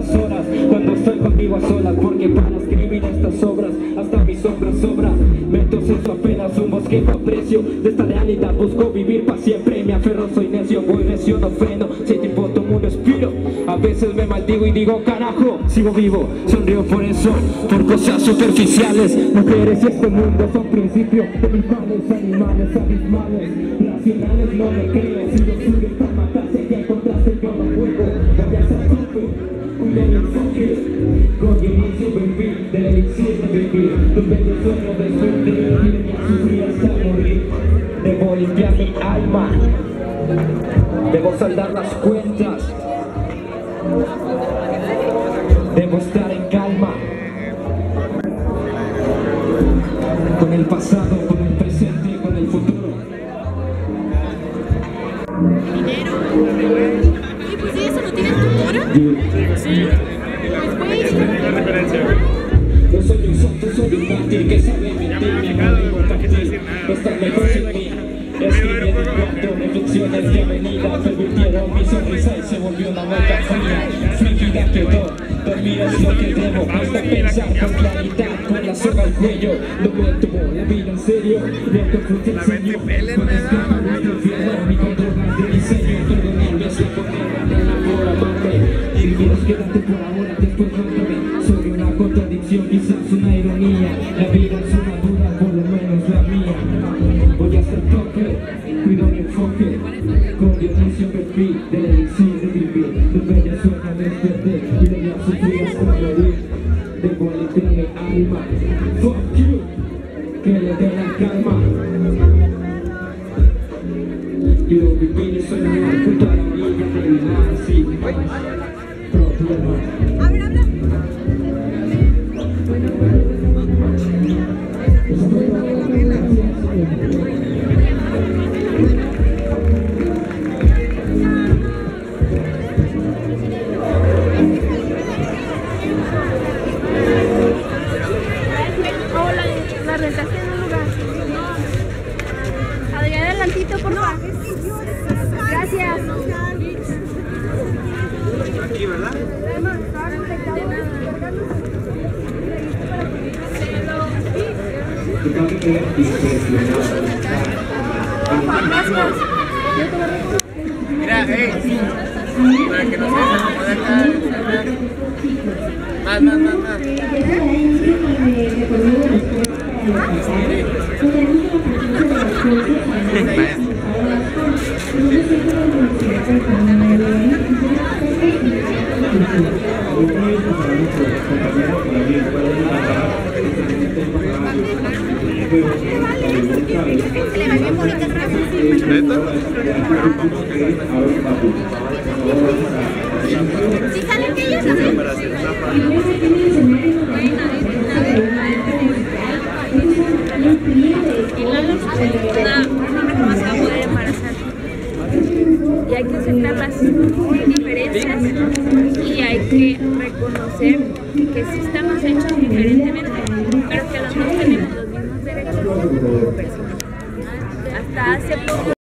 las horas cuando estoy conmigo a solas, porque para escribir estas obras hasta mi sombra sobra. Meto senso apenas un bosquejo aprecio de esta realidad, busco vivir para siempre. Me aferro, soy necio, voy recio, no freno. Si tiempo tomo un respiro, a veces me maldigo y digo carajo, sigo vivo, sonrío por eso, por cosas superficiales. Mujeres y este mundo son principios de mis males, animales abismales, racionales no me creo. Si lo suben para matarse, que encontraste yo no juego. Voy a ser súper, cuido mi enfoque, con inicio perfil del elixir de vivir. Tu bello sueño de suerte, y a sufrir hasta morir. Debo limpiar mi alma, debo saldar las cuentas, debo estar en calma con el pasado, con el presente y con el futuro. Dinero. Y pues sí, eso lo tienes tu hora. Sí. Pues güey. Yo soy un santo, soy un mártir que sabe mentir, me puede compartir, estar mejor sin mí. Escribí en cuanto reflexiones de avenida pervirtieron mi sonrisa y se volvió una mueca fría. Mi vida quedó, dormir es lo que debo, hasta pensar con claridad, con la soga al cuello. Lo que tuvo la vida en serio, lo que fue te enseñó, con escapar del infierno, ni con drogas de diseño, todo nervios y poner por amarme. Y quieres quedarte por ahora, después rómpeme. Soy una contradicción, quizás una ironía. La vida es una duda, por lo menos la mía. Voy a ser toque, cuido mi enfoque, con Dionisio perfil del elixir de vivir. Tu bella sueña desperté y de ya sufrir hasta morir. Debo limpiar mi alma, fuck you, que le dé la calma. Quiero vivir y soñar junto a la orilla del mar sin más problemas. Habla. Hola, la rentaste en un lugar. No. Adrián, adelantito, por favor. Gracias. Aquí, ¿verdad? Mira, para que no se acomode acá. Más. Le va bien bonita esta ¿sí salen que ellos hacen? Para hacer una no vas a poder embarazar. Y hay que aceptar las diferencias y hay que reconocer que sí estamos hechos diferentemente, pero que los dos tenemos los mismos derechos como personas. Hasta hace poco